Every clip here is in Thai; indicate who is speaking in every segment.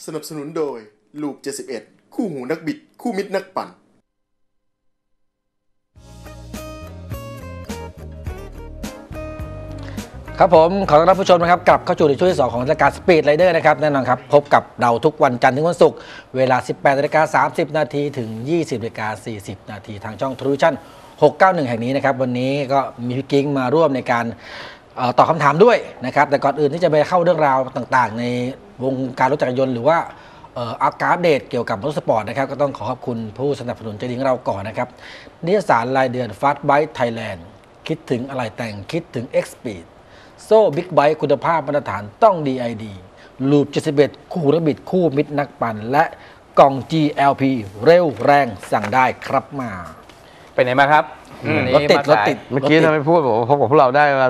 Speaker 1: สนับสนุนโดยลูป71คู่หูนักบิดคู่มิตรนักปั่น
Speaker 2: ครับผมขอต้อนรับผู้ชมนะครับกลับเข้าสู่ในช่วงที่ 2ของรายการ Speed Rider นะครับแน่นอนครับพบกับเราทุกวันจันทร์ถึงวันศุกร์เวลา 18:30 นาทีถึง 20:40 นาทีทางช่อง True Vision 691 แห่งนี้นะครับวันนี้ก็มีพี่กิ้งมาร่วมในการตอบคำถามด้วยนะครับแต่ก่อนอื่นที่จะไปเข้าเรื่องราวต่างๆในวงการรถจักรยานยนต์หรือว่าอัปเดตเกี่ยวกับรถสปอร์ตนะครับก็ต้องขอบคุณผู้สนับสนุนใจดีของเราก่อนนะครับนิตยสารรายเดือน Fast Bike Thailand คิดถึงอะไรแต่งคิดถึง X-Speed โซ่บิ๊กไบค์คุณภาพมาตรฐานต้อง DID ลูป71คู่นักบิดคู่มิตรนักปั่นและกล่อง GLP เร็วแรงสั่งได้ครับมา
Speaker 3: ไปไหนมาครับ
Speaker 2: รถติด
Speaker 4: เมื่อกี้ทำไมพูดบอกว่าพบกับพวกเราได้เวลา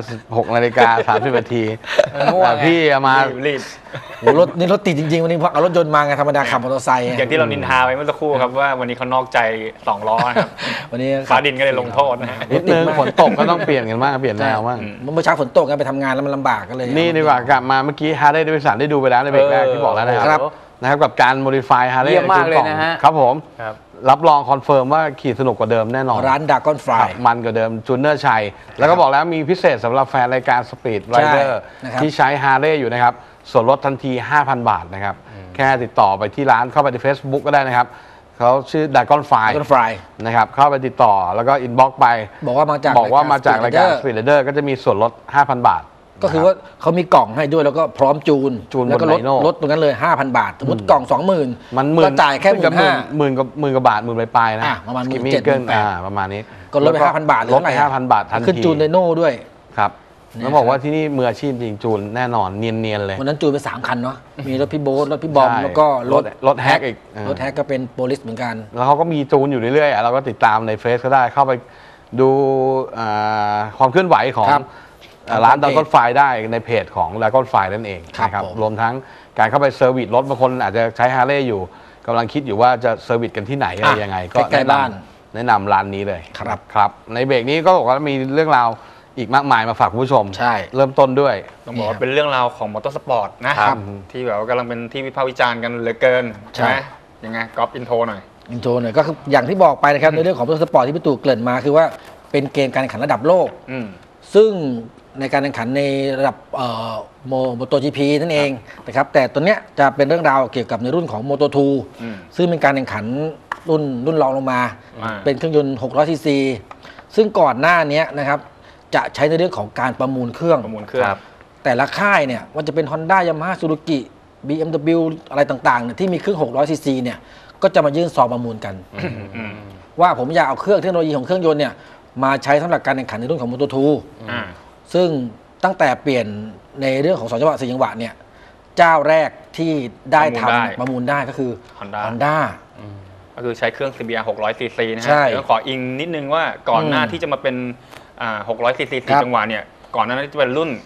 Speaker 4: 6:30 นาทีพี่มา
Speaker 3: รีบ
Speaker 2: รถนี่รถติดจริงๆวันนี้เพราะเอารถยนต์มาไงธรรมดาขับมอเตอร์ไซค์
Speaker 3: อย่างที่เรานินทาไปเมื่อสักครู่ครับว่าวันนี้เขานอกใจ2 ล้อครับ
Speaker 2: วันนี้
Speaker 3: ฟ้าดินก็เลยลงโทษนะฮะ
Speaker 4: นิดนึงฝนตกก็ต้องเปลี่ยนกันบ้างเปลี่ยนแนวบ้าง
Speaker 2: เมื่อเช้าฝนตกกันไปทำงานแล้วมันลำบากกันเลย
Speaker 4: นี่ดีกว่ากลับมาเมื่อกี้ Harley Davidson ได้ดูไปแล้วในเบรกแรกที่บอกแล้วนะครับกับการ modify Harley
Speaker 3: เยี่ยมมากเลยนะฮะ
Speaker 4: ครับผมรับรองคอนเฟิร์มว่าขี่สนุกกว่าเดิมแน่นอน
Speaker 2: ร้าน Dragon Fly
Speaker 4: มันกว่าเดิมจูเนอร์ชัยแล้วก็บอกแล้วมีพิเศษสำหรับแฟนรายการ Speed Rider ที่ใช้ Harley อยู่นะครับส่วนลดทันที 5,000 บาทนะครับแค่ติดต่อไปที่ร้านเข้าไปที่ Facebook ก็ได้นะครับเขาชื่อ Dragon Fly นะครับเข้าไปติดต่อแล้วก็อินบ็อกซ์ไปบอกว่ามาจากรายการ Speed Rider ก็จะมีส่วนลด 5,000 บาท
Speaker 2: ก็คือว่าเขามีกล่องให้ด้วยแล้วก็พร้อมจูนแล้วก็ลดตรงนั้นเลย 5,000 บาทสมมติกล่อง 20,000
Speaker 4: มันก็จ่ายแค่10,000 กว่าบาท10,000ปลายนะ
Speaker 2: ประมาณ
Speaker 4: 17,000ประมาณนี้
Speaker 2: ก็ลดไป 5,000 บาท
Speaker 4: ลดไป 5,000 บาททันที
Speaker 2: ขึ้นจูนไดโน่ด้วย
Speaker 4: ครับแล้วบอกว่าที่นี่มืออาชีพจริงจูนแน่นอนเนียนๆเลย
Speaker 2: วันนั้นจูนไป3 คันเนาะมีรถพี่โบ๊ทรถพี่บอมแล้วก็
Speaker 4: รถแฮกอีก
Speaker 2: รถแฮกก็เป็นโปลิสเหมือนกัน
Speaker 4: แล้วเขาก็มีจูนอยู่เรื่อยๆเราก็ติดตามในเฟซก็ได้เข้าไปดูความเคลื่อนไหวของร้านDragon Flyได้ในเพจของDragon Flyนั่นเองนะครับรวมทั้งการเข้าไปเซอร์วิสรถบางคนอาจจะใช้ฮาร์เลย์อยู่กำลังคิดอยู่ว่าจะเซอร์วิสกันที่ไหนอะไรยังไงก็แนะนำร้านนี้เลยครับในเบรกนี้ก็บอกว่ามีเรื่องราวอีกมากมายมาฝากคุณผู้ชม
Speaker 2: ใช่
Speaker 4: เริ่มต้นด้วย
Speaker 3: ต้องบอกว่าเป็นเรื่องราวของมอเตอร์สปอร์ตนะครับที่แบบว่ากำลังเป็นที่วิพากษ์วิจารณ์กันเหลือเกินใช่ไหมยังไงก๊อปอินโทรหน่อย
Speaker 2: ก็คืออย่างที่บอกไปนะครับในเรื่องของมอเตอร์สปอร์ตที่พี่ตู่เกริ่นมาคือว่าเป็นเกมการแข่งขันระดับโลกซึ่งในการแข่งขันในระดับโมโต GP นั่นเองนะครับแต่ตัวเนี้ยจะเป็นเรื่องราวเกี่ยวกับในรุ่นของ Moto 2ซึ่งเป็นการแข่งขันรุ่นรองลงมาเป็นเครื่องยนต์600 ซีซีซึ่งก่อนหน้านี้นะครับจะใช้ในเรื่องของการประมูลเครื่องแต่ละค่ายเนี่ยว่าจะเป็น Honda Yamaha Suzuki BMW อะไรต่างๆเนี่ยที่มีเครื่อง600 ซีซีเนี่ยก็จะมายื่นซองประมูลกันว่าผมอยากเอาเครื่องเทคโนโลยีของเครื่องยนต์เนี่ยมาใช้สำหรับการแข่งขันในรุ่นของ Moto 2ซึ่งตั้งแต่เปลี่ยนในเรื่องของ2 จังหวะ4 จังหวะเนี่ยเจ้าแรกที่ได้ทำประมูลได้ก็คือ Honda
Speaker 3: ก็คือใช้เครื่อง CBR 600 ซีซีนะฮะเดี๋ยวขออิงนิดนึงว่าก่อนหน้าที่จะมาเป็น600 ซีซี4 จังหวะเนี่ยก่อนหน้านั้นจะเป็นรุ่น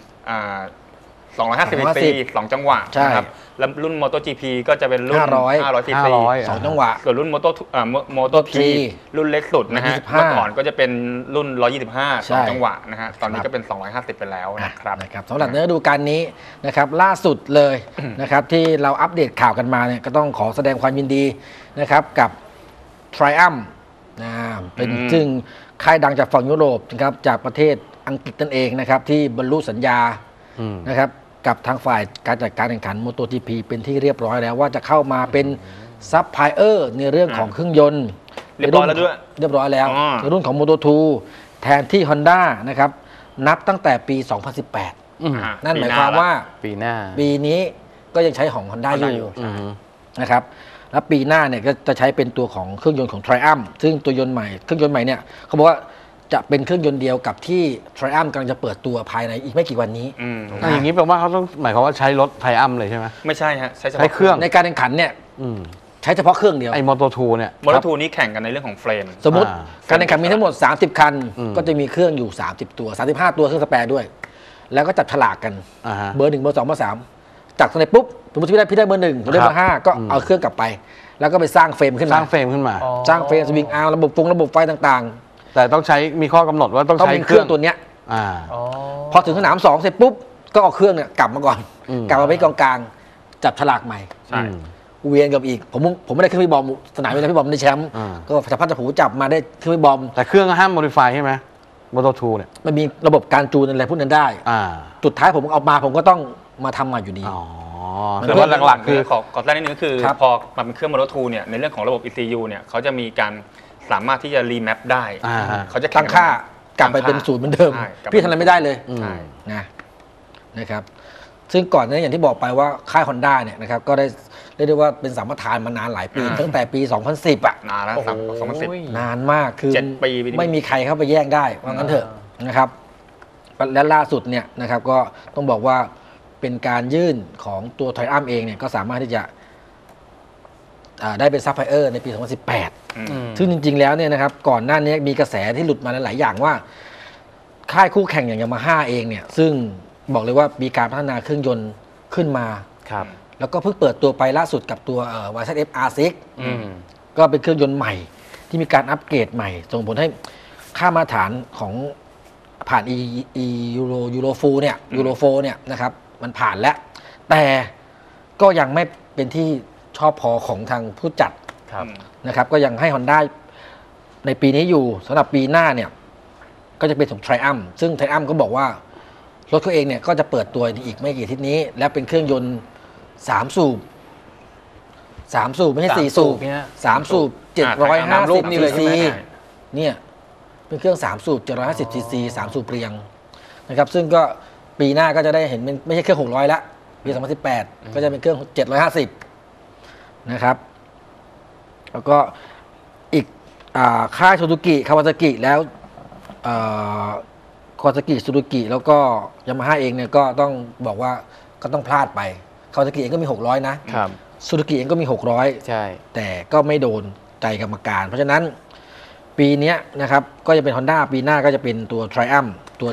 Speaker 3: 250 ซีซี2 จังหวะนะครับแล้วรุ่น MotoGP ก็จะเป็นรุ่น500 ซีซี
Speaker 2: 2 จังหวะ
Speaker 3: ส่วนรุ่น Moto2 รุ่นเล็กสุดนะฮะเมื่อก่อนก็จะเป็นรุ่น125 2 จังหวะนะฮะตอนนี้ก็เป็น250ไปแล้วนะครับ
Speaker 2: สำหรับเนื้อดูการนี้นะครับล่าสุดเลยนะครับที่เราอัปเดตข่าวกันมาเนี่ยก็ต้องขอแสดงความยินดีนะครับกับ Triumph เป็นซึ่งค่ายดังจากฝั่งยุโรปนะครับจากประเทศอังกฤษนั่นเองนะครับที่บรรลุสัญญานะครับกับทางฝ่ายการจัดการแข่งขัน MotoGP เป็นที่เรียบร้อยแล้วว่าจะเข้ามาเป็นซัพพลายเออร์ในเรื่องของเครื่องยนต์
Speaker 3: เรียบร้อยแล้วด้วย
Speaker 2: เรียบร้อยแล้วในรุ่นของ Moto2 แทนที่ Honda นะครับนับตั้งแต่ปี 2018นั่นหมายความว่าปีนี้ก็ยังใช้ของ Honda อยู่นะครับแล้วปีหน้าเนี่ยก็จะใช้เป็นตัวของเครื่องยนต์ของ Triumph ซึ่งตัวยนต์ใหม่เครื่องยนต์ใหม่เนี่ยเขาบอกว่าจะเป็นเครื่องยนต์เดียวกับที่ Triumph กำลังจะเปิดตัวภายในอีกไม่กี่วันนี้
Speaker 4: อย่างนี้แปลว่าเขาต้องหมายความว่าใช้รถ Triumph เลยใช่ไหม
Speaker 3: ไม่ใช่ฮะใช้เฉพาะ
Speaker 4: เครื่อง
Speaker 2: ในการแข่งขันเนี่ยใช้เฉพาะเครื่องเดียว
Speaker 4: ไอ้ Moto2 เนี่ย
Speaker 3: Moto2 นี้แข่งกันในเรื่องของเฟรม
Speaker 2: สมมติการแข่งขันมีทั้งหมด30 คันก็จะมีเครื่องอยู่30 ตัว35 ตัวเครื่องสแปร์ด้วยแล้วก็จับฉลากกันเบอร์ 1 เบอร์ 2 เบอร์ 3จากตรงนี้ปุ๊บสมมติพี่ได้เบอร์ 1ผมได้เบอร์ 5ก็เอาเครื่องกลับไปแล้วก็ไปสร้างเฟรมขึ้นมา
Speaker 4: สร้างเฟรม
Speaker 2: สวิงอาร์ระบบไฟต่าง
Speaker 4: ๆแต่ต้องใช้มีข้อกำหนดว่าต้องใช้
Speaker 2: เครื่องตัวเนี้ยพอถึงสนาม2เสร็จปุ๊บก็เอาเครื่องเนี่ยกลับมาก่อนกลับมาไว้กองกลางจับฉลากใหม่เวียนกับอีกผมไม่ได้ขึ้นพี่บอมสนามเวลาพี่บอมได้แชมป์ก็สะพัดผูจับมาได้ขึ้นพี่บอม
Speaker 4: แต่เครื่องห้ามโมดิฟายใช่ไหมMoto2 เนี่ย
Speaker 2: มันมีระบบการจูนอะไรพวกนั้นได้จุดท้ายผมเอามาผมก็ต้องมาทำมาอยู่ดี
Speaker 3: แต่ว่าหลักๆคือขอแรกนิดนึงก็คือพอมาเป็นเครื่อง Moto2 เนี่ยในเรื่องของระบบ ECU เนี่ยเขาจะมีการสามารถที่จะรีแมปได้
Speaker 2: เขาจะตั้งค่ากลับไปเป็นศูนย์เหมือนเดิมพี่ทำอะไรไม่ได้เลยนะครับซึ่งก่อนนั้นอย่างที่บอกไปว่าค่าย Honda เนี่ยนะครับก็ได้เรียกได้ว่าเป็นสัมปทานมานานหลายปีตั้งแต่ปี 2010 อ่ะ
Speaker 3: นานแล้ว2010
Speaker 2: นานมากคือ
Speaker 3: 7 ปี
Speaker 2: ไม่มีใครเข้าไปแย่งได้ว่างั้นเถอะนะครับและล่าสุดเนี่ยนะครับก็ต้องบอกว่าเป็นการยื่นของตัวไทอัมเองเนี่ยก็สามารถที่จะได้เป็นซัพพลายเออร์ในปี 2018 ซึ่งจริงๆแล้วเนี่ยนะครับก่อนหน้านี้มีกระแสที่หลุดมาหลายอย่างว่าค่ายคู่แข่งอย่างยามาฮ่าเองเนี่ยซึ่งบอกเลยว่ามีการพัฒนาเครื่องยนต์ขึ้นมาแล้วก็เพิ่งเปิดตัวไปล่าสุดกับตัว YZF R6 ก็เป็นเครื่องยนต์ใหม่ที่มีการอัปเกรดใหม่ส่งผลให้ค่ามาตรฐานของผ่านยูโร4เนี่ยนะครับมันผ่านแล้วแต่ก็ยังไม่เป็นที่ชอบพอของทางผู้จัดนะครับก็ยังให้ Honda ในปีนี้อยู่สำหรับปีหน้าเนี่ยก็จะเป็นของ Triumph ซึ่ง Triumph ก็บอกว่ารถเขาเองเนี่ยก็จะเปิดตัวอีกไม่กี่อาทิตย์นี้และเป็นเครื่องยนต์3 สูบไม่ใช่4 สูบ3 สูบ750 cc เนี่ยเป็นเครื่อง3 สูบ750 cc 3 สูบเรียงนะครับซึ่งก็ปีหน้าก็จะได้เห็นไม่ใช่เครื่อง600ละปี2018ก็จะเป็นเครื่อง750นะครับแล้วก็อีกค่ายซูซูกิคาวาซากิแล้วคาวาซากิซูซูกิแล้วก็ยามาฮ่าเองเนี่ยก็ต้องบอกว่าก็ต้องพลาดไปคาวาซากิเองก็มี600นะครับซูซูกิเองก็มี600
Speaker 5: ใช่
Speaker 2: แต่ก็ไม่โดนใจกรรมการเพราะฉะนั้นปีนี้นะครับก็จะเป็น Honda ปีหน้าก็จะเป็นตัว Triumph ตัว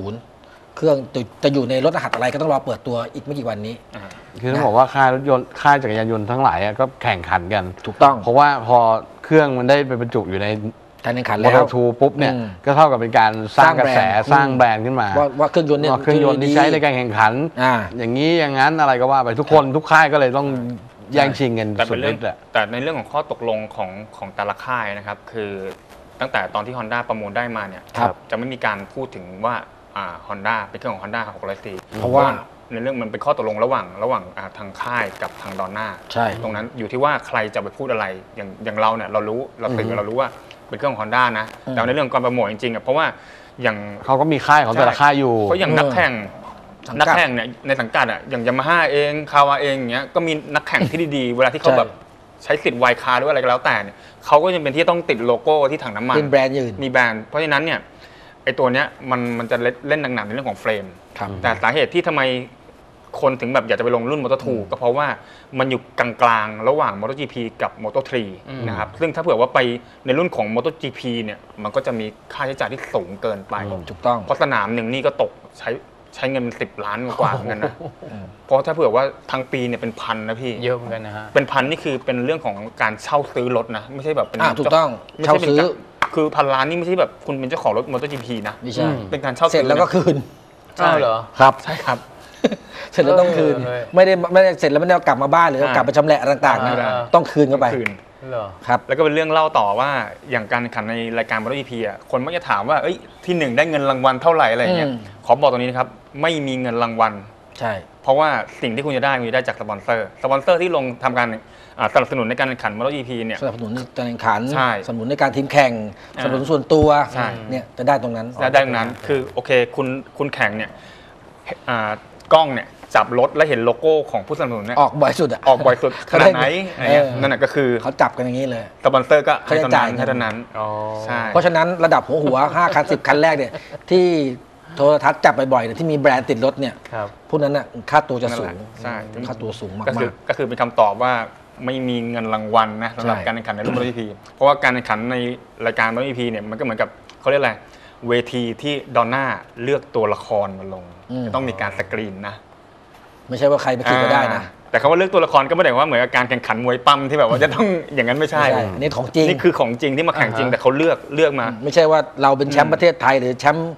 Speaker 2: 750เครื่องจะอยู่ในรถรหัสอะไรก็ต้องรอเปิดตัวอีกไม่กี่วันนี้
Speaker 4: คือต้องบอกว่าค่ายรถยนต์ค่ายจักรยานยนต์ทั้งหลายก็แข่งขันกัน
Speaker 2: ถูกต้อง
Speaker 4: เพราะว่าพอเครื่องมันได้ไปบรรจุอยู่ใน
Speaker 2: การแข่งขันแล้ว
Speaker 4: Moto2 ปุ๊บเนี่ยก็เท่ากับเป็นการสร้างกระแสสร้างแบรนด์ขึ้นมา
Speaker 2: ว่าเครื่องยนต์เนี่ย
Speaker 4: เครื่องยนต์ที่ใช้ในการแข่งขันอย่างนี้อย่างนั้นอะไรก็ว่าไปทุกคนทุกค่ายก็เลยต้องแย่งชิงกันสุดฤทธิ์
Speaker 3: แต่ในเรื่องของข้อตกลงของแต่ละค่ายนะครับคือตั้งแต่ตอนที่ Honda ประมูลได้มาเนี่ยจะไม่มีการพูดถึงว่าHonda เป็นเครื่องของ Honda 600 ซี
Speaker 2: เพราะว่า
Speaker 3: ในเรื่องมันเป็นข้อตกลงระหว่างทางค่ายกับทางดอนน่าตรงนั้นอยู่ที่ว่าใครจะไปพูดอะไรอย่างเราเนี่ยเรารู้เราสื่อเรารู้ว่าเป็นเครื่องของ Honda นะแต่ในเรื่องการโปรโมทจริงๆเพราะว่าอย่าง
Speaker 4: เขาก็มีค่ายของแต่ละค่ายอยู่
Speaker 3: เพราะอย่างนักแข่งเนี่ยในสังกัดอย่างยามาฮ่าเองคาวาเองอย่างเงี้ยก็มีนักแข่งที่ดีๆเวลาที่เขาแบบใช้สิทธิ์ไวคาร์หรืออะไรก็แล้วแต่เนี่ยเขาก็ยังเป็นที่ต้องติดโลโก้ที่ถังน้ำมัน
Speaker 2: เป็นแบรนด์ยืน
Speaker 3: มีแบรนด์เพราะฉะนั้นเนี่ยไอตัวเนี้ยมันจะเล่นหนักๆในเรื่องของเฟรมแต่สาเหตุที่ทำไมคนถึงแบบอยากจะไปลงรุ่น Moto2 ก็เพราะว่ามันอยู่กลางๆระหว่าง MotoGP กับ Moto3 นะครับซึ่งถ้าเผื่อว่าไปในรุ่นของ MotoGP เนี่ยมันก็จะมีค่าใช้จ่ายที่สูงเกินไป
Speaker 2: ถูกต้อง
Speaker 3: เพราะสนามหนึ่งนี่ก็ตกใช้เงิน10 ล้านกว่าเหมือนกันนะเพราะถ้าเผื่อว่าทั้งปีเนี่ยเป็นพันนะพี่
Speaker 5: เยอะเหมือนกันนะฮะ
Speaker 3: เป็นพันนี่คือเป็นเรื่องของการเช่าซื้อรถนะไม่ใช่แบบเป็น
Speaker 2: ถูกต้องเช่าซื้อ
Speaker 3: คือพันล้านนี่ไม่ใช่แบบคุณเป็นเจ้าของรถ MotoGP นะ
Speaker 2: ไม่ใช่
Speaker 3: เป็นการเช่า
Speaker 2: เสร็จแล้วก็คืน
Speaker 5: ใช่เหรอ
Speaker 2: ครับ
Speaker 3: ใช่ครับ
Speaker 2: เสร็จแล้วต้องคืนไม่ได้เสร็จแล้วไม่ได้กลับมาบ้านหรือกลับไปชำแหละต่างๆนะต้องคืนเข้าไป
Speaker 3: ครับแล้วก็เป็นเรื่องเล่าต่อว่าอย่างการแข่งขันในรายการ MotoGP คนมักจะถามว่าที่1ได้เงินรางวัลเท่าไหร่อะไรเงี้ยขอบอกตรงนี้นะครับไม่มีเงินรางวัล
Speaker 2: ใช่
Speaker 3: เพราะว่าสิ่งที่คุณจะได้คุณจะได้จากสปอนเซอร์ที่ลงทำการสนับสนุนในการแข่งขัน MotoGP เนี่ย
Speaker 2: สนับสนุนในการแข่งขันสนับสนุนในการทีมแข่งสนับสนุนส่วนตัวเนี่ยจะได้ตรงนั้น
Speaker 3: ได้ตรงนั้นคือโอเคคุณแข่งเนี่ยกล้องเนี่ยจับรถแล้วเห็นโลโก้ของผู้สนับสนุนเนี่ย
Speaker 2: ออกบ่อยสุด
Speaker 3: ออกบ่อยสุดขนาดไหนนั่นแหละก็คือ
Speaker 2: เขาจับกันอย่างนี้เลย
Speaker 3: สปอนเซอร์ก็ให้เท่านั้น
Speaker 2: ใช่เพราะฉะนั้นระดับหัว5 คัน 10 คันแรกเนี่ยที่โทรทัศน์จับบ่อยๆที่มีแบรนด์ติดรถเนี่ยพวกนั้นน่ะค่าตัวจะสูง
Speaker 3: ใช่
Speaker 2: ค่าตัวสูงมาก
Speaker 3: ก็คือเป็นคำตอบว่าไม่มีเงินรางวัลนะสำหรับการแข่งขันในรุ่น MotoGP เพราะว่าการแข่งขันในรายการ MotoGP เนี่ยมันก็เหมือนกับเขาเรียกอะไรเวทีที่ดอนน่าเลือกตัวละครมาลงจะต้องมีการสกรีนนะ
Speaker 2: ไม่ใช่ว่าใครไปขี่ก็ได้นะ
Speaker 3: แต่คำว่าเลือกตัวละครก็ไม่ได้ว่าเหมือนการแข่งขันมวยปั้มที่แบบว่าจะต้องอย่างนั้นไม่ใช่
Speaker 2: นี่ของจริง
Speaker 3: นี่คือของจริงที่มาแข่งจริงแต่เขาเลือกมา
Speaker 2: ไม่ใช่ว่าเราเป็นแชมป์ประเทศไทยหรือแชมป์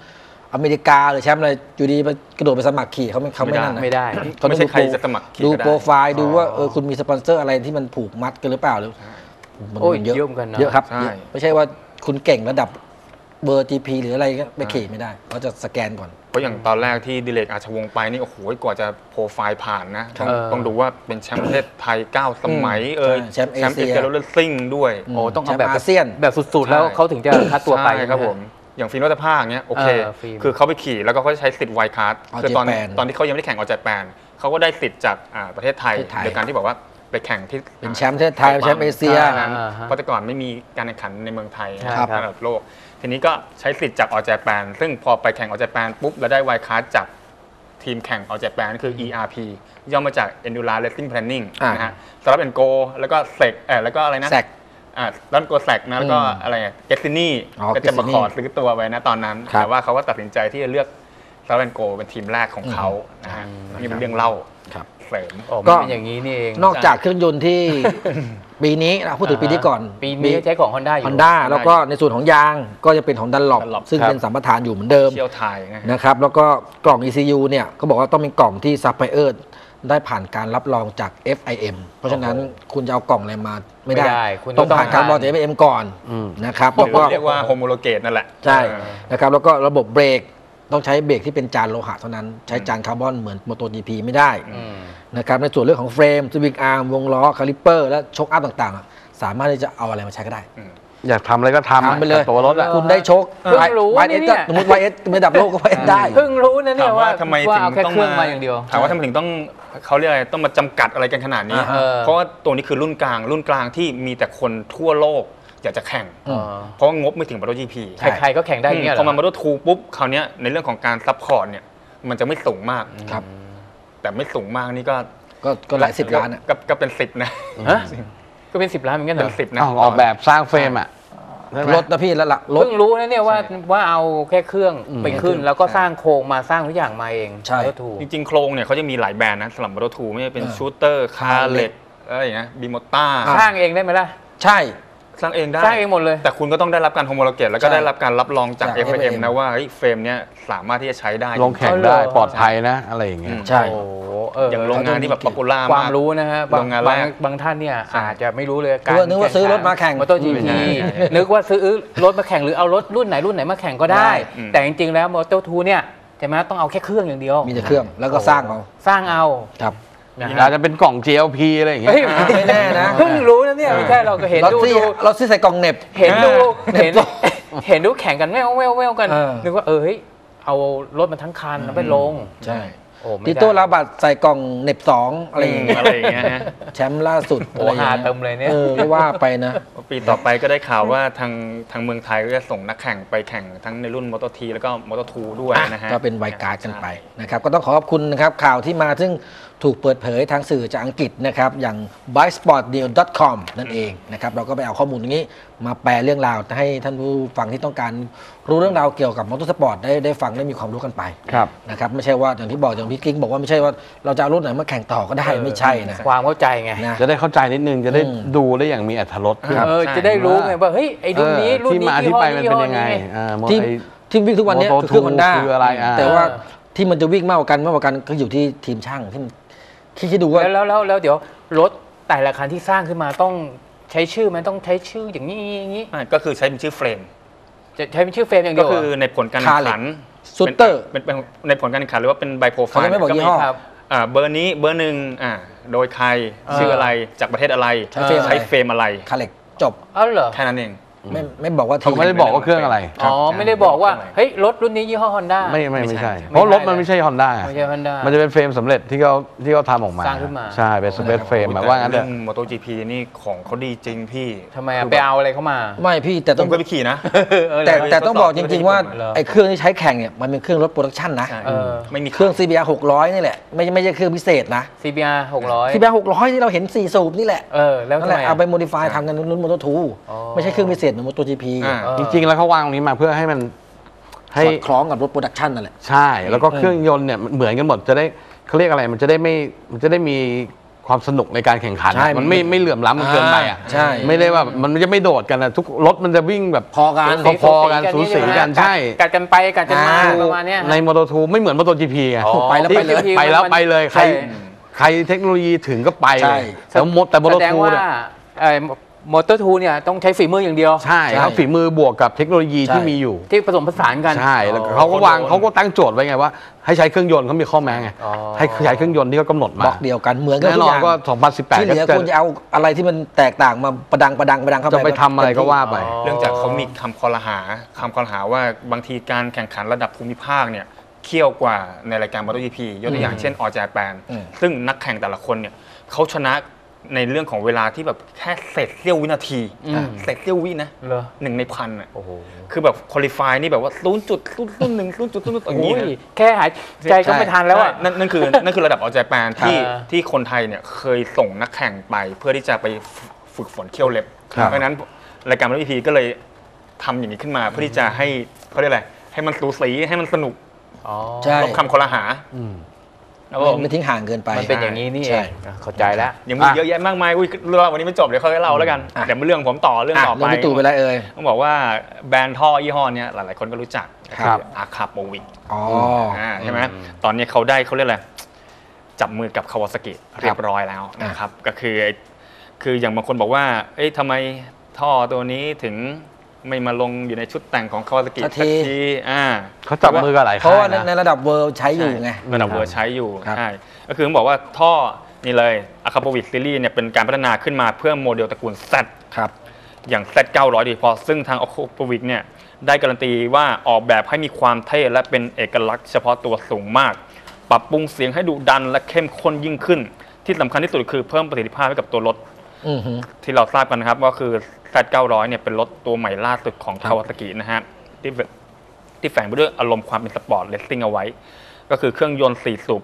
Speaker 2: อเมริกาหรือแชมป์อะไรอยู่ดีไปกระโดดไปสมัครขี่เขาไม่นั่นนะ
Speaker 5: ไม่ได้
Speaker 2: เขา
Speaker 3: ไม่
Speaker 2: ต้อง
Speaker 3: ใช่ใครจะสมัครขี่
Speaker 2: ดู
Speaker 3: ก็ได้
Speaker 2: โปรไฟล์ดูว่าคุณมีสปอนเซอร์อะไรที่มันผูกมัดกันหรือเปล่าหรือมัน
Speaker 5: โอ้ยเยอะเหมือนกันนะ
Speaker 2: เยอะครับ
Speaker 3: ใช่
Speaker 2: ไม่ใช่ว่าคุณเก่งระดับเบอร์ GP หรืออะไรก็ไปขี่ไม่ได้เขาจะสแกนก่อน
Speaker 3: เพราะอย่างตอนแรกที่ดิเลกอาชวงศ์ไปนี่โอ้โหกว่าจะโปรไฟล์ผ่านนะต้องดูว่าเป็นแชมป์ประเทศไทย9 สมัย
Speaker 2: แชมป์เอเชีย
Speaker 3: แล้วซิ่งด้วย
Speaker 5: โอ้ต้องเอาแบบ
Speaker 2: แชมป์อาเซียน
Speaker 5: แบบสุดๆแล้วเขาถึงจะคัดตัวไป
Speaker 3: ใช่ครับผมอย่างฟิล์มรัตภาคเนี้ยโอเค
Speaker 5: ฟิล์ม
Speaker 3: คือเขาไปขี่แล้วก็เขาใช้สิทธิ์ไวคาร์ด
Speaker 2: All
Speaker 3: คือตอน
Speaker 2: Japan
Speaker 3: ที่เขายังไม่ได้แข่งออลแจแปนเขาก็ได้สิทธิ์จากประเทศไทย
Speaker 2: ประเทศไทย
Speaker 3: โดยการที่บอกว่าไปแข่งที่
Speaker 2: เป็นแชมป์ประเทศไทยแชมป์เอเชีย
Speaker 3: ใช่นั้นเพราะแต่ก่อนไม่มีการแข่งขันในเมืองไทย
Speaker 5: ครับ
Speaker 3: ระดับโลก ทีนี้ก็ใช้สิทธิ์จากออลแจแปนซึ่งพอไปแข่งออลแจแปนปุ๊บแล้วได้ไวคาร์ดจากทีมแข่งออลแจแปนคือ ERP ย่อมาจาก Endurance Racing Planning นะฮะสำหรับเป็นโกแล้วก็เซกแล้วก็อะไรนะ
Speaker 2: แซก
Speaker 3: แล้วโกแซกนะแล้วก็อะไรเกสซินี่
Speaker 2: อ๋อ
Speaker 3: ก็จะมา
Speaker 2: Gessini
Speaker 3: ขอซื้อตัวไว้นะตอนนั้น
Speaker 2: ครับ
Speaker 3: แต่ว่าเขาก็ตัดสินใจที่จะเลือกซาร์เวนโกเป็นทีมแรกของเขานะฮะนี่เป็นเรื่องเล่า
Speaker 2: ครับ
Speaker 3: เสริม
Speaker 5: โอ้
Speaker 2: ก็
Speaker 5: มันเป็นอย่างนี้นี่เอง
Speaker 2: นอกจากเครื่องยนต์ที่ ปีนี้เราพูดถึงปีนี้ก่อน
Speaker 5: ปีนี้ใช้ของ Honda อยู่
Speaker 2: Honda แล้วก็ในส่วนของยางก็จะเป็นของดันหลบ
Speaker 3: Dunlop
Speaker 2: ซึ่ง
Speaker 5: ครับ
Speaker 2: เป็นสัมปทานอยู่เหมือนเดิม
Speaker 3: เชี่ยวไทยนะฮะ
Speaker 2: นะครับแล้วก็กล่อง ECU เนี่ยก็บอกว่าต้องเป็นกล่องที่ซัพพลายเออร์ได้ผ่านการรับรองจาก FIM เพราะฉะนั้นคุณจะเอากล่องอะไรมาไม่ได้
Speaker 5: ไม่ได้คุณ
Speaker 2: ต้องผ่านการรับรองจาก FIM ก่อนนะครับแล้วก็
Speaker 3: เรียกว่าโฮโมโลเกตนั่นแหละ
Speaker 2: ใช่นะครับแล้วก็ระบบเบรกต้องใช้เบรกที่เป็นจานโลหะเท่านั้นใช้จานคาร์บอนเหมือน MotoGP ไม่ได้นะครับในส่วนเรื่องของเฟรมสวิงอาร์มวงล้อคาลิปเปอร์และช็อคอัพต่างๆ สามารถที่จะเอาอะไรมาใช้ก็ได้
Speaker 4: อยากทำอะไรก็ทำ
Speaker 2: ทำไปเลย
Speaker 4: ตัวรถอะ
Speaker 2: คุณได้โชค
Speaker 5: เพิ่งรู้
Speaker 2: YS
Speaker 5: เนี่ย
Speaker 2: สมมติ YS ระดับโลกก็ YS ได้
Speaker 5: เพิ่งรู้นะเนี่ย
Speaker 3: ถาม
Speaker 5: ว่า
Speaker 3: ว่าทำไม
Speaker 5: ว่า
Speaker 3: ถึง
Speaker 5: เอาแค่
Speaker 3: ต้อง
Speaker 5: เครื่องมาอย่างเดียว
Speaker 3: ถามว่าทำไมถึงต้องเขาเรียกอะไรต้องมาจำกัดอะไรกันขนาดนี้ เพราะว่าตัวนี้คือรุ่นกลางที่มีแต่คนทั่วโลกอยากจะแข่ง เพราะว่างบไม่ถึง MotoGP
Speaker 5: ใครๆก็แข่งได้อย่างเงี้ยเหร
Speaker 3: พ
Speaker 5: อ
Speaker 3: อมา Moto2 ปุ๊บคราวเนี้ยในเรื่องของการซัพพอร์ตเนี่ยมันจะไม่สูงมาก
Speaker 2: ครับ
Speaker 3: แต่ไม่สูงมากนี่ก็
Speaker 2: ก็หลายสิบล้านอะ
Speaker 3: ก็เป็น10นะ
Speaker 5: ฮะก็เป็น10 ล้านเหมือนกันเหร
Speaker 3: เป็
Speaker 5: อน
Speaker 3: 10นะ
Speaker 4: อ้าวออกแบบสร้างเฟรมอ่ะใช่ไหม
Speaker 2: รถนะพี่แล้วล่ะรถ
Speaker 5: เพิ่งรู้นะเนี่ยว่าเอาแค่เครื่องไปขึ้น แล้วก็สร้างโครงมาสร้างทุกอย่างมาเอง
Speaker 2: ใช่
Speaker 5: แล้วถูก
Speaker 3: จริงๆ โครงเนี่ยเขาจะมีหลายแบรนด์นะสำหรับ Moto2 ไม่ใช่เป็นชูเตอร์คาร์เล็กอะไรอย่างเงี้ยบิโมต้า
Speaker 5: สร้างเองได้ไหมล่ะ
Speaker 2: ใช่
Speaker 3: สร้างเองได้
Speaker 5: สร้างเองหมดเลย
Speaker 3: แต่คุณก็ต้องได้รับการโฮโมโลเกตแล้วก็
Speaker 2: ใช่
Speaker 3: ได้รับการรับรองจาก
Speaker 2: จาก
Speaker 3: FIM
Speaker 2: FIM
Speaker 3: นะว่าเฮ้ยเฟรมเนี้ยสามารถที่จะใช้ได้
Speaker 4: ลงแข่งได้ปลอดภัยนะอะไรอย่างเงี้ย
Speaker 2: ใช่
Speaker 5: โอ้โห
Speaker 3: อย่างโรงงานที่แบบป๊อปปูล่า
Speaker 5: ความ
Speaker 3: มาก
Speaker 5: รู้นะฮะ
Speaker 3: โรงงานแรก
Speaker 5: บางท่านเนี่ย
Speaker 3: ใช่
Speaker 5: อาจจะไม่รู้เลย
Speaker 2: นึกว่าซื้อรถมาแข่ง
Speaker 5: มอเตอร์จี
Speaker 3: ไม่
Speaker 5: พี
Speaker 3: ใช่
Speaker 5: นึกว่าซื้อรถมาแข่งหรือเอารถรุ่นไหนมาแข่งก็ได้ แต่จริงๆแล้วมอเตอร์ทูเนี่ยใช่ไหมต้องเอาแค่เครื่องอย่างเดียว
Speaker 2: มีแต่เครื่องแล้วก็สร้างเอา
Speaker 5: สร้างเอา
Speaker 2: ครับ
Speaker 5: นะ
Speaker 4: อาจจะเป็นกล่อง GLP อะไรอย่างเงี้
Speaker 5: เฮ้ย
Speaker 4: ย
Speaker 2: ไม่แน่นะ
Speaker 5: เพิ่งรู้นะเนี่ยไม่ใช่เราก็เห็น
Speaker 2: รถ
Speaker 5: ดู
Speaker 2: ที่
Speaker 5: ดู
Speaker 2: รถที่ใส่กล่องเหน็บ
Speaker 5: เห็นดู
Speaker 2: เห็น
Speaker 5: เห็นดูแข่งกันแววกัน
Speaker 2: เออ
Speaker 5: นึกว่าเฮ้ยเอารถมาทั้งคันแล้วไปลง
Speaker 2: ใช่
Speaker 5: โอ้ไม่
Speaker 2: ติ
Speaker 5: ได้
Speaker 2: โต้ลาบัตใส่กล่องเหน็บ2อะไรอย่างเงี้ย
Speaker 3: อะไรอย่างเงี้ยฮะ
Speaker 2: แชมป์ล่าสุด
Speaker 5: โอ้
Speaker 2: อะไรอย่าง
Speaker 5: หา
Speaker 2: เงี้ย
Speaker 5: เติมเลยเนี่ย
Speaker 2: ก็ว่าไปนะ
Speaker 3: ปีต่อไปก็ได้ข่าวว่าทางเมืองไทยก็จะส่งนักแข่งไปแข่งทั้งในรุ่น Moto T แล้วก็ Moto 2 ด้วยนะฮะ
Speaker 2: ก็เป็นไวการ์ดกันไปนะครับก็ต้องขอขอบคุณนะครับข่าวที่มาซึ่งถูกเปิดเผยทางสื่อจากอังกฤษนะครับอย่าง bikesportdeal.com นั่นเองนะครับเราก็ไปเอาข้อมูลตรงนี้มาแปลเรื่องราวให้ท่านผู้ฟังที่ต้องการรู้เรื่องราวเกี่ยวกับมอเตอร์สปอร์ตได้ฟังได้มีความรู้กันไป
Speaker 4: ครับ
Speaker 2: นะครับไม่ใช่ว่าอย่างที่บอกอย่างพี่กิ๊กบอกว่าไม่ใช่ว่าเราจะเอารุ่นไหนมาแข่งต่อก็ได้ไม่ใช่นะ
Speaker 5: ความเข้าใจไง
Speaker 2: นะ
Speaker 4: จะได้เข้าใจนิดนึงจะได้ดูได้อย่างมีอรรถรสขึ้น
Speaker 5: จะได้รู้ไงว่าเฮ้ยไอ้รุ่นนี้รุ่น
Speaker 4: ที่
Speaker 5: นี้
Speaker 4: มาที่ไปมันเป็นยังไง
Speaker 2: ที่ที่วิ่งทุกวันนี้คือเครื่อง Honda
Speaker 4: คืออะไร
Speaker 2: แต่ว่าที่มันจะวิ่งมากกว่ากันก็อยู่ที่ทีมช่างที่มันคิดดูว่า
Speaker 5: แล้วเดี๋ยวรถแต่ละคันที่สร้างขึ้นมาต้องใช้ชื่อมันต้องใช้ชื่ออย่างนี้อย่างนี้
Speaker 3: ก็คือใช้เป็นชื่อเฟรม
Speaker 5: จะใช้เป็นชื่อเฟรมอย่างเดี
Speaker 3: ก็
Speaker 5: ยว
Speaker 3: คือในผลการแข่งขัน
Speaker 2: ซูเตอร์
Speaker 3: เป็นในผลการแข่งขันหรือว่าเป็นไบโปรไฟ
Speaker 2: เขา
Speaker 3: ล์
Speaker 2: จะไม่บอกยี่ห้อ
Speaker 5: ครับ
Speaker 3: เบอร์นี้เบอร์หนึ่งโดยใครชื่ออะไรจากประเทศอะไร
Speaker 2: ใช้เฟรมอะไร
Speaker 3: ใช้เฟรมอะไร
Speaker 2: คาเล็กจบ
Speaker 5: อ๋อเหรอ
Speaker 3: แค่นั้นเอง
Speaker 2: ไม่บอกว่า
Speaker 4: เขาไม่ได้บอกว่าเครื่องอะไร
Speaker 5: อ๋อไม่ได้บอกว่าเฮ้ยรถรุ่นนี้ยี่ห้อฮอนด้า
Speaker 4: ไม่ใช่ เพราะรถมันไม่ใช่ Honda
Speaker 5: ไม่ใช่ฮอนด้า
Speaker 4: มันจะเป็นเฟรมสำเร็จที่เขาทำออกมา
Speaker 5: สร้างขึ้นมา
Speaker 4: ใช่เป็นสเปซเฟรมแบบว่างั้นเถ
Speaker 3: เรื่
Speaker 4: อะ
Speaker 3: อง MotoGP นี่ของเขาดีจริงพี่
Speaker 5: ทำไมไปเอาอะไรเข้ามา
Speaker 2: ไม่พี่แต่
Speaker 3: ผ
Speaker 2: ต้อง
Speaker 3: มก็ไปขี่นะ
Speaker 2: แต่ต้องบอกจริงๆว่า
Speaker 5: เหรอ
Speaker 2: ไอ้เครื่องที่ใช้แข่งเนี่ยมันเป็นเครื่องรถโปรดักชั่นนะ
Speaker 3: ใช่
Speaker 2: ไม่มีเครื่อง CBR 600นี่แหละไม่ใช่เครื่องพิเศษนะ
Speaker 5: CBR 600
Speaker 2: CBR 600ที่เราเห็น4สูบนี่แหละ
Speaker 5: แล้ว
Speaker 2: นั่
Speaker 5: ทำ
Speaker 2: นแห
Speaker 5: ไม
Speaker 2: ละเอาไปโมดิฟายทำกันรุ่น Moto
Speaker 5: อ๋อ
Speaker 2: 2ไม่ใช่เครื่องพิเศษเหมือน MotoGP
Speaker 4: จริงๆแล้วเขาวางตรงนี้มาเพื่อให้มัน
Speaker 2: สอดคล้องกับรถโปรดักชั่นนั่นแหละ
Speaker 4: ใช่ แล้วก็เครื่องยนต์เนี่ยเหมือนกันหมดจะได้เขาเรียกอะไรมันจะได้มีควความสนุกในการแข่งขันมันไม่เหลื่อมล้ำกันเกินไปอ่ะ
Speaker 2: ใช่
Speaker 4: ไม่ได้ว่ามันจะไม่โดดกันนะทุกรถมันจะวิ่งแบบพอกันสูสีกันใช่
Speaker 5: กัดกันไปกัดกันมาประมาณนี้
Speaker 4: ในโมโตทูไม่เหมือนโมโตจีพีไง
Speaker 2: ไปแล้ว
Speaker 4: ไปเลยใครเทคโนโลยีถึงก็ไปแต่โมโตทูเนี่ย
Speaker 5: มอเตอร์ทูเนี่ยต้องใช้ฝีมืออย่างเดียว
Speaker 4: ใช่ครับฝีมือบวกกับเทคโนโลยีที่มีอยู่
Speaker 5: ที่ผสมผสานกัน
Speaker 4: ใช่แล้วเขาก็ตั้งโจทย์ไว้ไงว่าให้ใช้เครื่องยนต์เขามีข้อแม้ไงให้ใช้เครื่องยนต์ที่เขากำหนดมา
Speaker 2: บล็อกเดียวกันเหมือนกัน
Speaker 4: แน่นอนก็2018
Speaker 2: ที่เหลือคุณจะเอาอะไรที่มันแตกต่างมาประดังเข้าไป
Speaker 4: จะไปทำอะไรก็ว่าไป
Speaker 3: เรื่องจากเขามีคำคอรหาว่าบางทีการแข่งขันระดับภูมิภาคเนี่ยเขี้ยวกว่าในรายการมอเตอร์จีพียกตัวอย่างเช่นออจาแปนซึ่งนักแข่งแต่ละคนเนี่ยเขาชนะในเรื่องของเวลาที่แบบแค่เศษเสี้ยววินาทีเศษเสี้ยววินะ1 ใน 1,000อ่ะคือแบบคุริฟายนี่แบบว่า0.01อย่างนี้
Speaker 5: แค่หายใจก็ไม่ทันแล้วอ่ะ
Speaker 3: นั่นคือระดับออจาแปนที่คนไทยเนี่ยเคยส่งนักแข่งไปเพื่อที่จะไปฝึกฝนเขี้ยวเล็บเพราะฉะนั้นรายการมอเตอร์จีพีก็เลยทำอย่างนี้ขึ้นมาเพื่อที่จะให้เขาเรียกอะไรให้มันสูสีให้มันสนุกลบคำคอรหา
Speaker 2: ไม่ทิ้งห่างเกินไป
Speaker 5: มันเป็นอย่างนี้นี่เองเข้าใจแล้ว
Speaker 3: ยังมีเยอะแยะมากมายเรื่องวันนี้ไม่จบเดี๋ยวค่อยเล่าแล้วกันเดี๋ยวเรื่องผมต่อเรื่องต่อไป
Speaker 2: ตู่ไปแล้ว
Speaker 3: ต้องบอกว่าแบรนด์ท่อยี่ห้อนี้หลายๆคนก็รู้จักอาคาโปวิกใช่ไหมตอนนี้เขาเรียกอะไรจับมือกับคาวาซากิเรียบร้อยแล้วนะครับก็คืออย่างบางคนบอกว่าทำไมท่อตัวนี้ถึงไม่มาลงอยู่ในชุดแต่งของคาวาซากิสักที
Speaker 4: เขาจับมือกันหลาย
Speaker 2: เพราะว่าในระดับเวิลด์ใช้อยู่ไง
Speaker 3: ระดับเวิลด์ใช้อยู่ใช่ก็คือต้องบอกว่าท่อนี่เลยอะคาโปวิกซีรีส์เนี่ยเป็นการพัฒนาขึ้นมาเพื่อโมเดลตระกูล Z
Speaker 2: ครับ
Speaker 3: อย่าง Z 900โดยเฉพาะซึ่งทางอะคาโปวิกเนี่ยได้การันตีว่าออกแบบให้มีความเท่และเป็นเอกลักษณ์เฉพาะตัวสูงมากปรับปรุงเสียงให้ดุดันและเข้มข้นยิ่งขึ้นที่สำคัญที่สุดคือเพิ่มประสิทธิภาพให้กับตัวรถที่เราทราบกันนะครับก็คือZ900เนี่ยเป็นรถตัวใหม่ล่าสุดของคาวาซากินะฮะที่แฝงไปด้วยอารมณ์ความเป็นสปอร์ตเลสซิ่งเอาไว้ก็คือเครื่องยนต์4สูบ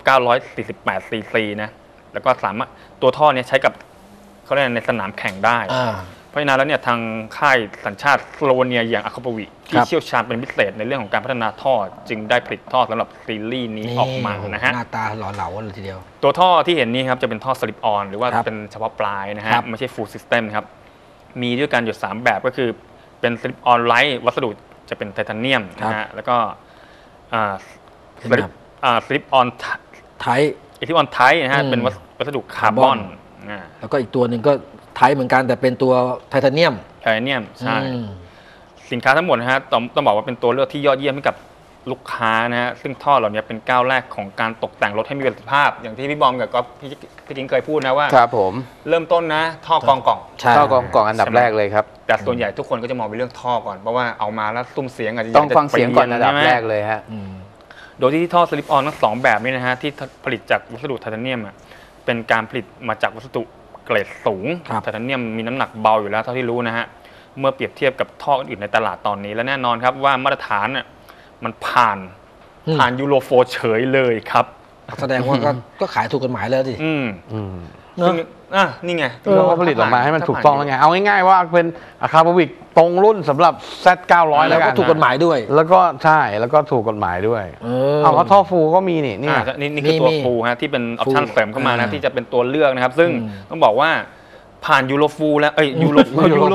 Speaker 3: 948ซีซีนะแล้วก็สามารถตัวท่อเนี่ยใช้กับเขาเรียกในสนามแข่งได้เพราะฉะนั้นแล้วเนี่ยทางค่ายสัญชาติสโลเวเนียอย่างอะคาโปวิที่เชี่ยวชาญเป็นพิเศษในเรื่องของการพัฒนาท่อจึงได้ผลิตท่อสำหรับซีรีส์นี้ออกมานะฮะ
Speaker 2: หน้าตาหล่อเหลาเลยทีเดียว
Speaker 3: ตัวท่อที่เห็นนี้ครับจะเป็นท่อสลิปออนหรือว่าเป็นเฉพาะปลายนะฮะไม่ใช่ฟูลซิสเต็มครับมีด้วยกันอยู่3แบบก็คือเป็นสลิปออนไลท์วัสดุจะเป็นไทเทเนียมนะฮะแล้วก็สลิปออน
Speaker 2: ไท
Speaker 3: นะฮะเป็นวัสดุคาร์บอน
Speaker 2: แล้วก็อีกตัวหนึ่งก็ไทเหมือนกันแต่เป็นตัวไทเทเนียม
Speaker 3: ใช่สินค้าทั้งหมดนะฮะต้องบอกว่าเป็นตัวเลือกที่ยอดเยี่ยมให้กับลูกค้านะฮะซึ่งท่อเหล่านี้เป็นก้าวแรกของการตกแต่งรถให้มีประสิทธิภาพอย่างที่พี่บอมกับก็พี่ทิ้งเคยพูดนะว่า
Speaker 5: ครับผม
Speaker 3: เริ่มต้นนะท่อกองกล่อง
Speaker 5: อันดับแรกเลยครับ
Speaker 3: แต่ส่วนใหญ่ทุกคนก็จะมองเป็นเรื่องท่อก่อนเพราะว่าเอามาแล้วซุ้มเสียงอาจจะ
Speaker 5: ต้องฟังเสียงก่อนอันดับแรกเลยฮะ
Speaker 3: โดยที่ท่อสลิปออนทั้ง2แบบนี้นะฮะที่ผลิตจากวัสดุไทเทเนียมเป็นการผลิตมาจากวัสดุเกรดสูงไทเทเนียมมีน้ำหนักเบาอยู่แล้วเท่าที่รู้นะฮะเมื่อเปรียบเทียบกับท่ออื่นในตลาดตอนนี้และแน่นอนครับว่ามาตรฐานมันผ่านยูโร4เฉยเลยครับ
Speaker 2: แสดงว่าก็ขายถูกกฎหมายแล้วสิ
Speaker 3: นี่ไง
Speaker 4: เขาผลิตออกมาให้มันถูกต้องแล้วไงเอาง่ายๆว่าเป็นอะคาโปวิกตรงรุ่นสำหรับ Z900 แล้วกัน
Speaker 2: ถูกกฎหมายด้วย
Speaker 4: แล้วก็ใช่แล้วก็ถูกกฎหมายด้วยเอาเพราะท่อฟูก็มีนี่
Speaker 3: คือตัวฟูฮะที่เป็นออปชั่นเสริมเข้ามานะที่จะเป็นตัวเลือกนะครับซึ่งต้องบอกว่าผ่านยูโรฟูแล้วยูโรฟู
Speaker 4: เลย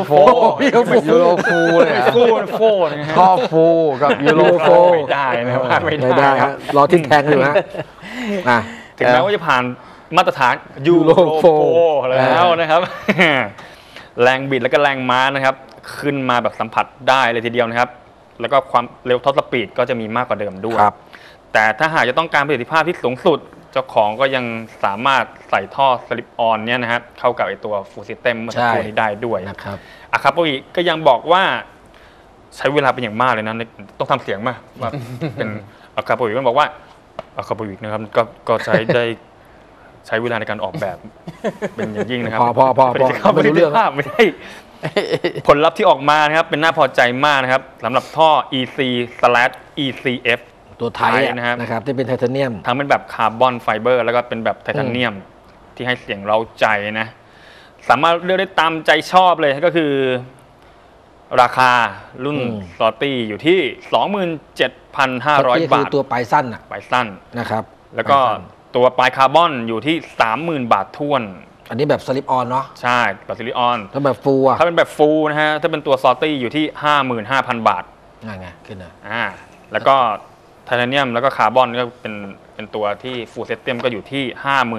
Speaker 4: ท่อฟูกับยูโรโฟ
Speaker 3: ไม่ได้นะครับ
Speaker 2: ไม่ได้ครับรอทิ้งแทงอยู่ฮะ
Speaker 3: ถึงแม้ว่าจะผ่านมาตรฐานยูโรโฟแล้วนะครับแรงบิดและก็แรงม้านะครับขึ้นมาแบบสัมผัสได้เลยทีเดียวนะครับแล้วก็ความเร็วท็อปสปีดก็จะมีมากกว่าเดิมด้วยแต่ถ้าหากจะต้องการประสิทธิภาพที่สูงสุดเจ้าของก็ยังสามารถใส่ท่อสลิปออนเนี่ยนะฮะเข้ากับไอตัวฟูลซิสเต็มเมื่อสักครู่นี้ได้ด้วย
Speaker 2: นะครับ
Speaker 3: อะคาโปวิก็ยังบอกว่าใช้เวลาเป็นอย่างมากเลยนะต้องทำเสียงมาว่าเป็นอะคาโปวิก็บอกว่าอะคาโปวินะครับก็ใช้เวลาในการออกแบบเป็นอย่างยิ่งนะครับ
Speaker 2: พอ
Speaker 3: ไม่รู้เรื่องไม่ใช่ผลลัพธ์ที่ออกมานะครับเป็นน่าพอใจมากนะครับสำหรับท่อ EC/ECF
Speaker 2: ตัวไทยนะครับที่เป็นไทเทเนียม
Speaker 3: ทั้งเป็นแบบคาร์บอนไฟเบอร์แล้วก็เป็นแบบไทเทเนียมที่ให้เสียงเร้าใจนะสามารถเลือกได้ตามใจชอบเลยก็คือราคารุ่นสตอตี้อยู่ที่ 27,500 บาท
Speaker 2: ตัวปลายสั้น
Speaker 3: ปลายสั้น
Speaker 2: นะครับ
Speaker 3: แล้วก็ตัวปลายคาร์บอนอยู่ที่ 30,000 บาทท้วน
Speaker 2: อันนี้แบบสลิปออนเนาะ
Speaker 3: ใช่แบบสลิปออน
Speaker 2: ถ้าแบบฟูอะ
Speaker 3: ถ้าเป็นแบบฟูนะฮะถ้าเป็นตัวซอตี้อยู่ที่ 55,000 บาท
Speaker 2: นั่นไงขึ้นนะ
Speaker 3: แล้วก็ไทเทเนียมแล้วก็คาร์บอนก็เป็นตัวที่ฟูลเซตเต็มก็อยู่ที่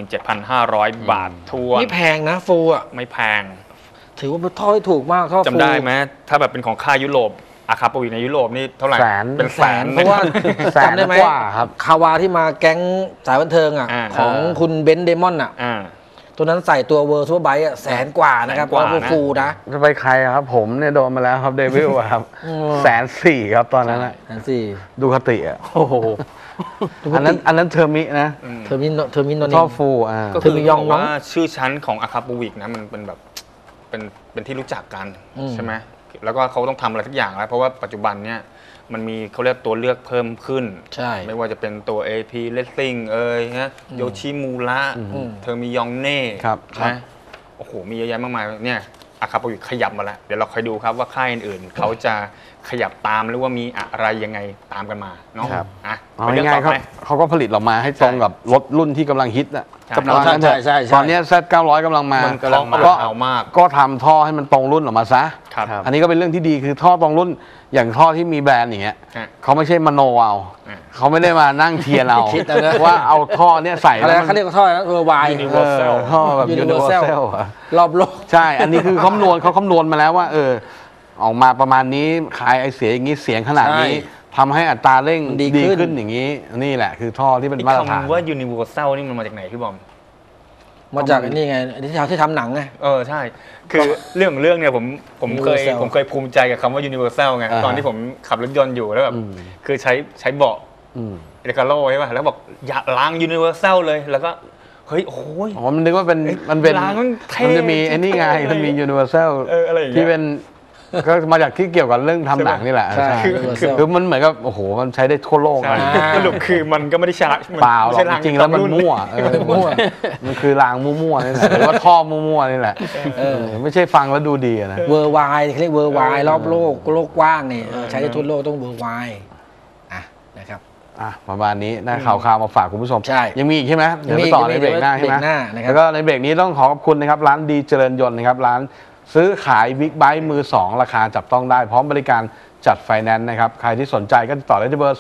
Speaker 3: 57,500 บาททั่ว
Speaker 2: ไม่แพงนะฟูอะ
Speaker 3: ไม่แพง
Speaker 2: ถือว่าเป็นท่อที่ถูกมากท่อฟู
Speaker 3: จำได้ไหมถ้าแบบเป็นของค่ายยุโรปอาคาปวิกในยุโรปนี่เท่าไหร่เป็นแสน
Speaker 2: เพราะว่าจำได้ไหมครับคาวาที่มาแก๊งสายบันเทิงอ่ะของคุณเบนซ์เดมอนอ่ะตัวนั้นใส่ตัวเวอร์ซูเปอร์ไบค์แสนกว่านะครับเพราะฟูนะ
Speaker 4: จะไปใครครับผมเนี่ยโดนมาแล้วครับเดวิลครับ140,000ครับตอนนั้นแหละ140,000ดูคติอ่ะ
Speaker 2: โอ้โห
Speaker 4: อันนั้นเทอร์มินะ
Speaker 2: เทอร์มิน
Speaker 4: ชอบฟู
Speaker 3: ก็คือบอกว่าชื่อชั้นของอาคาปวิกนะมันเป็นแบบเป็นที่รู้จักกันใช่ไหมแล้วก็เขาต้องทำอะไรทุกอย่างแล้วเพราะว่าปัจจุบันเนี่ยมันมีเขาเรียกตัวเลือกเพิ่มขึ้น
Speaker 2: ใช่
Speaker 3: ไม่ว่าจะเป็นตัว AP Racing นะโยชิมูระเธอมียองเน่นะโอ้โหมีเยอะแยะมากมายเนี่ยอาคาปวิกขยับมาแล้วเดี๋ยวเราคอยดูครับว่าค่ายอื่นๆเขาจะขยับตามหรือว่ามีอะไรยังไงตามกันมาเนาะ
Speaker 4: ง่ายๆเขาก็ผลิตออกมาให้ตรงกับรถรุ่นที่กำลังฮิตอ่ะ
Speaker 2: กำลัง
Speaker 4: ตอนนี้ Z900 กำลังมาก็ทำท่อให้มันตรงรุ่นออกมาซะอันนี้ก็เป็นเรื่องที่ดีคือท่อตรงรุ่นอย่างท่อที่มีแบรนด์อย่างเงี้ยเขาไม่ใช่มโนเอาเขาไม่ได้มานั่งเทียนเอาว่าเอาท่อเนี้ยใส่
Speaker 2: แล้วเขาเรียกท่อเวอร์ไว
Speaker 4: ท่อแบบยูนิเวอร์แซล
Speaker 2: รอบโลก
Speaker 4: ใช่อันนี้คือเขาคำนวณมาแล้วว่าออกมาประมาณนี้คายไอเสียอย่างนี้เสียงขนาดนี้ทำให้อัตราเร่งดีขึ้นอย่างนี้นี่แหละคือท่อที่เป็นมาตรฐาน
Speaker 3: คำว่า universal นี่มันมาจากไหนพี่บอม
Speaker 2: มาจากนี่ไงที่ทำหนังไง
Speaker 3: ใช่คือเรื่องเนี่ยผมเคยภูมิใจกับคำว่า universal ไงตอนที่ผมขับรถยนต์อยู่แล้วแบบคือใช้เบาะเอเลกาโร่ใช่ป่ะแล้วบอกอย่าล้าง universal เลยแล้วก็เฮ้ยโอ้ย
Speaker 4: มันนึกว่ามันจะมีไอ้นี่ไงมันมี universal ที่เป็นก็มาจากที่เกี่ยวกับเรื่องทำหนังนี่แหละคือมันเหมือนกับโอ้โหมันใช้ได้ทั่วโลก
Speaker 3: สรุปคือมันก็ไม่ได้ใช้
Speaker 4: เปล่าหรอกจริงแล้วมันมั่วมันคือรางมั่วๆนี่แหละหรือว่าท่อมั่วๆนี่แหละไม่ใช่ฟังแล้วดูดีนะ
Speaker 2: เวอร์ไวเขาเรียกเวอร์ไวรอบโลกกว้างนี่ใช้ได้ทั่วโลกต้องเวอร์ไวนะครับ
Speaker 4: ประมาณนี้นะข่าวมาฝากคุณผู้ชมยังมีอีกใช่ไหมเดี๋ยวไปต่อในเบรกหน้าใช่ไหมแล้วก็ในเบรกนี้ต้องขอบคุณนะครับร้านดีเจริญยนต์นะครับร้านซื้อขายบิ๊กไบค์มือ2ราคาจับต้องได้พร้อมบริการจัดไฟแนนซ์นะครับใครที่สนใจก็ติดต่อได้ที่เบอร์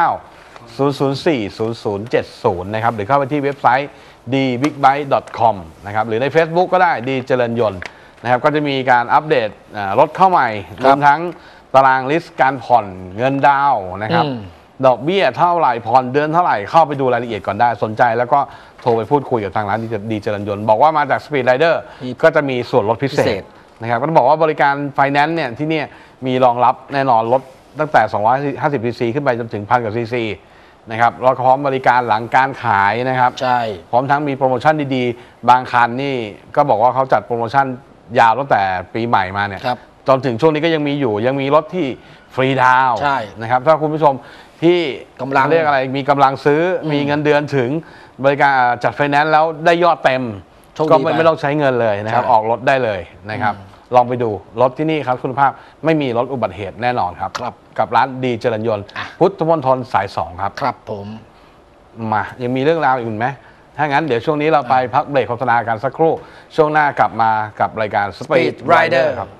Speaker 4: 099-004-0070นะครับหรือเข้าไปที่เว็บไซต์ dbigbike.com นะครับหรือใน Facebook ก็ได้ดีเจริญยนต์นะครับก็จะมีการอัปเดตรถเข้าใหม่รวมทั้งตารางลิสต์การผ่อนเงินดาวนะครับดอกเบี้ยเท่าไหร่ผ่อนเดือนเท่าไหร่เข้าไปดูรายละเอียดก่อนได้สนใจแล้วก็โทรไปพูดคุยกับทางร้านดีเจริญยนต์บอกว่ามาจาก Speed Rider ก็จะมีส่วนลดพิเศษนะครับก็ต้องบอกว่าบริการไฟแนนซ์เนี่ยที่นี่มีรองรับแน่นอนรถตั้งแต่250 cc ขึ้นไปจนถึง 1,000 กว่า cc นะครับแล้วก็พร้อมบริการหลังการขายนะครับ
Speaker 2: ใช่
Speaker 4: พร้อมทั้งมีโปรโมชั่นดีๆบางคันนี่ก็บอกว่าเขาจัดโปรโมชั่นยาวตั้งแต่ปีใหม่มาเนี่ยจนถึงช่วงนี้ก็ยังมีรถที่ฟรีดาวน์นะครับถ้าคุณผู้ชมที่
Speaker 2: กำลัง
Speaker 4: เรียกอะไรมีกำลังซื้อมีเงินเดือนถึงบริการจัดไฟแนนซ์แล้วได้ยอดเต็มก็ไม่ต้องใช้เงินเลยนะครับออกรถได้เลยนะครับลองไปดูรถที่นี่ครับคุณภาพไม่มีรถอุบัติเหตุแน่นอนครับกับร้านดีเจริญยนต์พุทธมณฑลสาย2ครับ
Speaker 2: ครับผม
Speaker 4: มายังมีเรื่องราวอื่นไหมถ้างั้นเดี๋ยวช่วงนี้เราไปพักเบรกโฆษณากันสักครู่ช่วงหน้ากลับมากับรายการ Speed Rider ครับ